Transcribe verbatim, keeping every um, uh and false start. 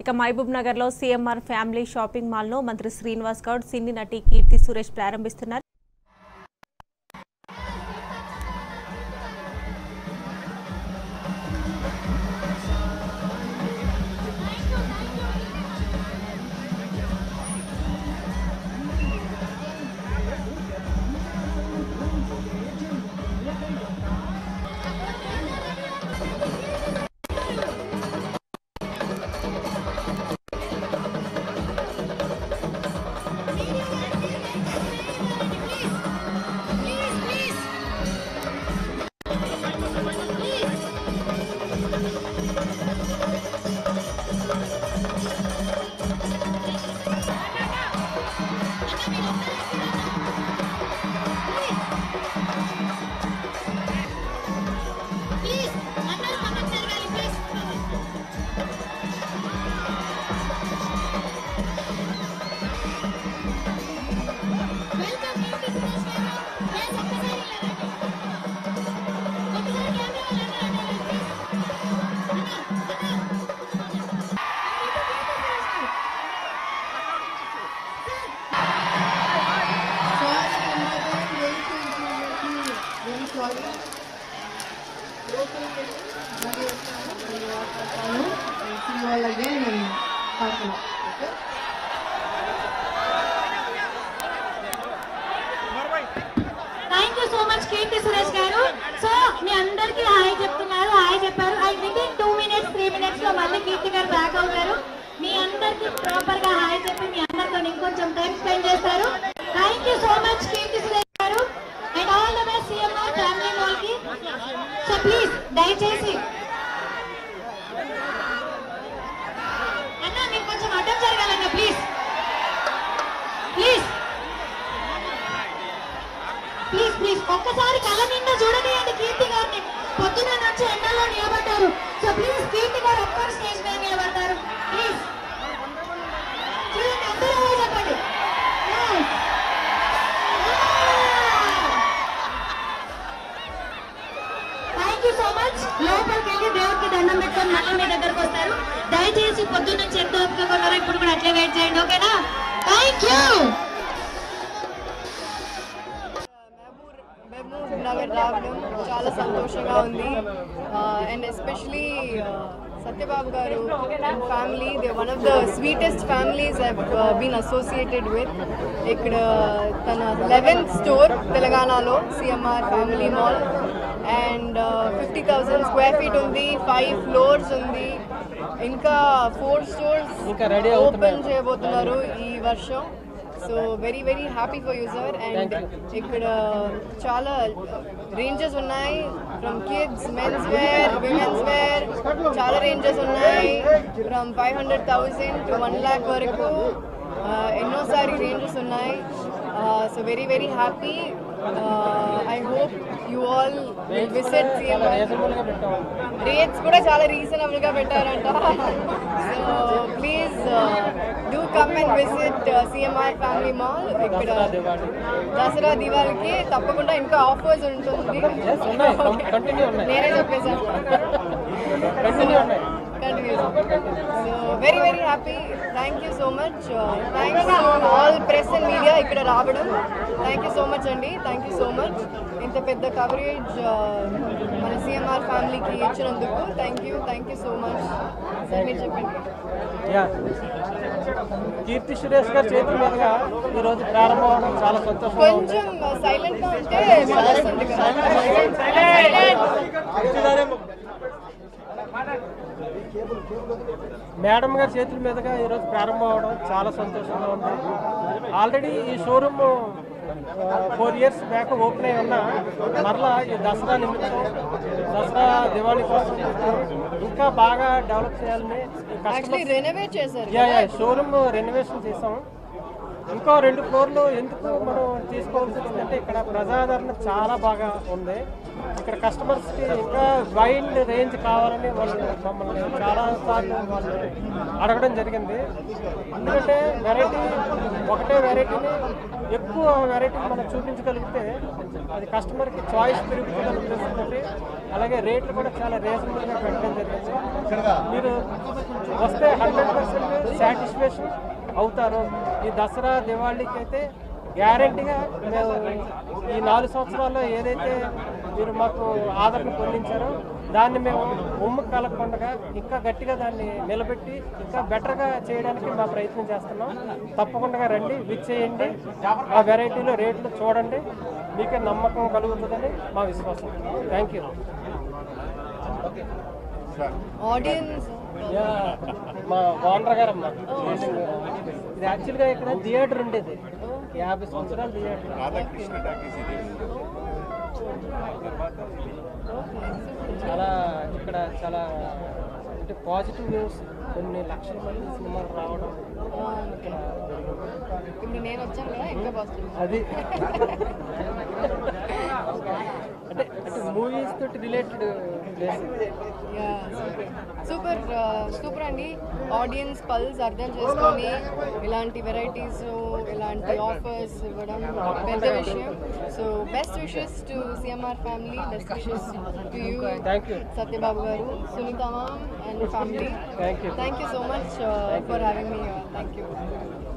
ఇక మహబూబ్ నగర్ లో CMR family shopping mall ను మంత్రి శ్రీనివాస్ గౌడ్ సినీ నటి Keerthy Suresh ప్రారంభిస్తున్నారు. Thank you so much, Kirti Suresh garu. So, మీ అందరికి హాయ్ చెప్తున్నారు, హాయ్ చెప్పారు. I think in two minutes, three minutes లో మళ్ళీ కీర్తి గారు బ్యాక్ అవుతారు. మీ అందరికి ప్రాపర్ గా హాయ్ చెప్పి మీ అందరితో ఇంకొంచెం టైం స్పెండ్ చేస్తారు. Thank you so much, Kirti Suresh garu, and all the best C M R family mall కి. So please, దయచేసి అన్న మీరు కొంచెం అడ్డం జరగాలన్న ప్లీజ్ ప్లీజ్ ప్లీజ్ ప్లీజ్ ఒక్కసారి కళ్ళ నిండా చూడనియండి కీర్తి గారిని. పొద్దున నుంచి ఎండలో నిలబడ్డారు. సో ప్లీజ్ కీర్తి గారు ఒక్కరు స్టేజ్ మీద నిలబడతారు ప్లీజ్. చూడండి అందరూ చెప్పండి. Thank you so much. లోపలికి వెళ్ళి దేవుడికి దండం పెట్టుకొని మళ్ళీ మీ దగ్గరకు వస్తారు. దయచేసి పొద్దున్న నుంచి ఎంత ఓపికగా ఉన్నారో ఇప్పుడు కూడా అట్లే వెయిట్ చేయండి, ఓకేనా? Thank you. మహబూబ్ నగర్ రావడం చాలా సంతోషంగా ఉంది. అండ్ ఎస్పెషలీ సత్యబాబు గారు and family, they one of the sweetest families I been associated with. ఇక్కడ తన లెవెన్త్ స్టోర్ తెలంగాణలో CMR family mall. And fifty thousand square feet ఉంది, ఫైవ్ ఫ్లోర్స్ ఉంది. ఇంకా ఫోర్ స్టోర్స్ ఓపెన్ చేయబోతున్నారు ఈ వర్షం. So very very happy for you sir. And ఇక్కడ చాలా రేంజెస్ ఉన్నాయి, from kids, men's wear, women's wear, చాలా రేంజెస్ ఉన్నాయి. From five hundred thousand to one lakh వరకు ఎన్నోసారి రేంజెస్ ఉన్నాయి. So very very happy. I hope you all will visit CMR. Rates కూడా చాలా రీజనబుల్గా పెట్టారంట. So please do come and visit CMR family mall. ఇక్కడ దసరా దివాళీకి తప్పకుండా ఇంకా ఆఫర్స్ ఉంటుంది. నేనే చెప్పేసాను. So very very happy. Thank you so much. Thanks all press and media ఇక్కడ రావడం. థ్యాంక్ యూ సో మచ్ అండి. Thank you so much. ఇంత పెద్ద కవరేజ్ మన సిఎంఆర్ ఫ్యామిలీకి ఇచ్చినందుకు thank you thank you so much. Sir మీరు చెప్పండి. కీర్తి సురేష్ గారి చేతుల మీదుగా ఈ రోజు ప్రారంభం అవడం చాలా సంతోషం. కొంచెం సైలెంట్ గా ఉంటే బాగుంటుంది కదా. మేడం గారి చేతుల మీదుగా ఈరోజు ప్రారంభం అవడం చాలా సంతోషంగా ఉంది. ఆల్రెడీ ఈ showroom four years back open అయి ఉన్నా మరలా ఈ దసరా నిమిత్తం దసరా దివాళీ కోసం ఇంకా బాగా డెవలప్ చేయాలని రెనోవేట్ చేశారు. షోరూమ్ రెనోవేషన్ చేసాం. ఇంకో రెండు ఫ్లోర్లు ఎందుకు మనం తీసుకోవాల్సి వచ్చిందంటే ఇక్కడ ప్రజాదరణ చాలా బాగా ఉంది. ఇక్కడ కస్టమర్స్కి ఇంకా వైడ్ రేంజ్ కావాలని వాళ్ళు మమ్మల్ని చాలా సార్లు వాళ్ళు అడగడం జరిగింది. ఎందుకంటే వెరైటీ ఒకటే వెరైటీని ఎక్కువ వెరైటీ మనం చూపించగలిగితే అది కస్టమర్కి చాయిస్ పెరుగుతుందని ఉద్దేశంతో అలాగే రేట్లు కూడా చాలా రీజనబుల్గా పెట్టడం జరిగింది. మీరు వస్తే హండ్రెడ్ పర్సెంట్ సాటిస్ఫాక్షన్ అవుతారు. ఈ దసరా దివాళీకి అయితే గ్యారంటీగా మేము ఈ నాలుగు సంవత్సరాల్లో ఏదైతే మీరు మాకు ఆదరణ పొందించారో దాన్ని మేము ఉమ్ము కలగకుండా ఇంకా గట్టిగా దాన్ని నిలబెట్టి ఇంకా బెటర్గా చేయడానికి మా ప్రయత్నం చేస్తున్నాం. తప్పకుండా రండి, విచ్చేయండి, ఆ వెరైటీలో రేట్లు చూడండి, మీకే నమ్మకం కలుగుతుందని మా విశ్వాసం. Thank you. ఆడియన్స్ మా ఓనర్ గారు అమ్మా. ఇది యాక్చువల్గా ఇక్కడ థియేటర్ ఉండేది, యాభై సంవత్సరాల థియేటర్. చాలా ఇక్కడ చాలా అంటే పాజిటివ్ న్యూస్, కొన్ని లక్షల మంది సినిమాలు రావడం ఇక్కడ ఇప్పుడు నేను వచ్చాను కదా ఇంకా పాజిటివ్. అది అంటే అంటే మూవీస్ తోటి రిలేటెడ్ ప్లేస్. సూపర్ సూపర్ అండి. ఆడియన్స్ పల్స్ అర్థం చేసుకొని ఇలాంటి వెరైటీస్ ఇలాంటి ఆఫర్స్ ఇవ్వడం పెద్ద విషయం. So best wishes to CMR family, best wishes to you Satyababu గారు, Sunitha ma'am and family. Thank you thank you so much for having me. Thank you.